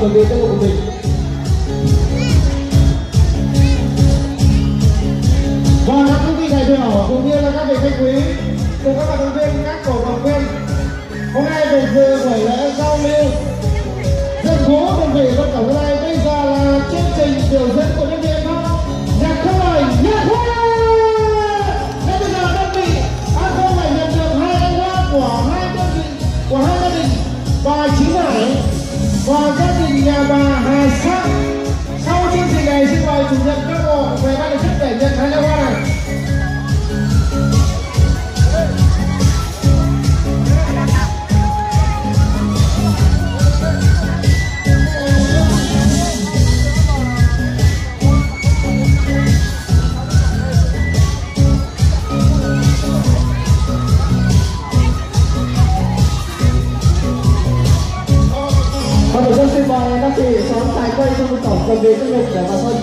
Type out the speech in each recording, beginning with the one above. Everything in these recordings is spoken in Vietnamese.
chuẩn bị tiết mục của mình. Và các quý vị đại biểu cũng như là các vị khách quý cùng các bạn động viên, các cổ động viên hôm nay về dự buổi lễ giao lưu dân phố đơn vị vận động hôm nay. Bây giờ là chương trình biểu diễn của nhân viên nhạc khơi nhạc hoa. Ngay bây giờ đơn vị không phải nhận được 2 anh hoa của 2 đơn vị của 2 gia đình và Chí Hải và gia đình nhà bà Hà Sắc. Sau chương trình này xin mời chủ nhiệm các bộ về ban tổ chức để nhận 2 anh hoa này. Xin mời các chị xóm tài quay trong tổng chuẩn bị tiết mục để vào sân.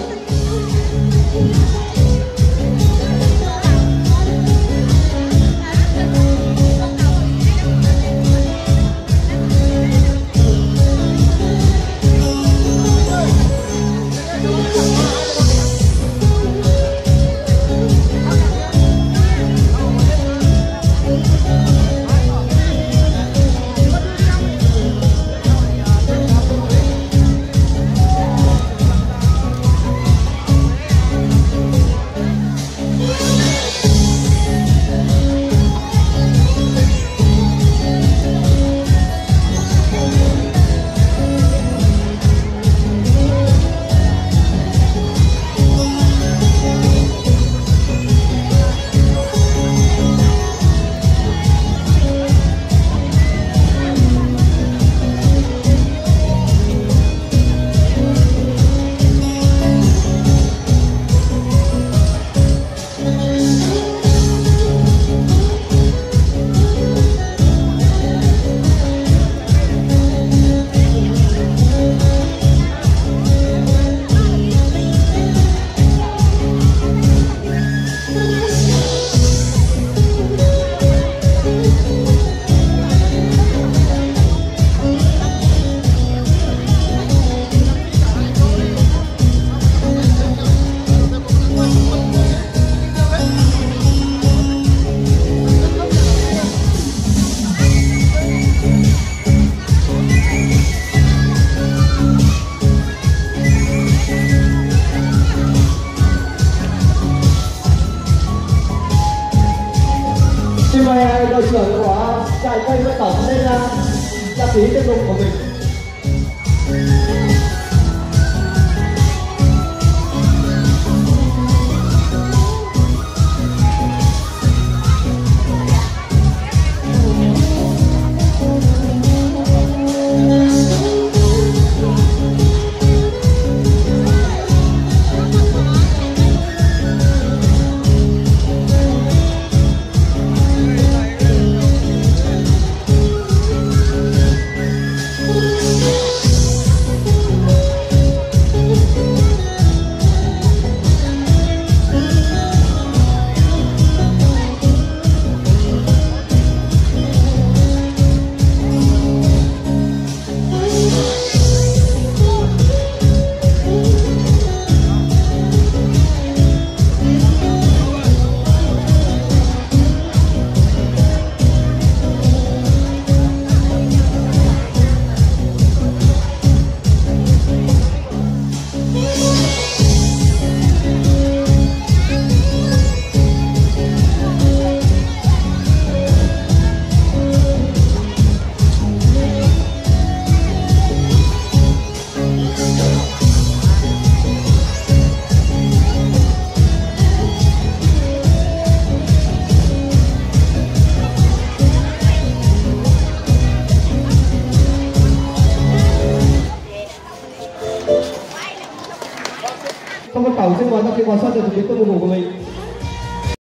Xin mời đội trưởng của trại cây vận tổng lên đăng ký tiết mục của mình. Không có tổng xin mời các chị vào sân để chuẩn bị tiết mục của mình.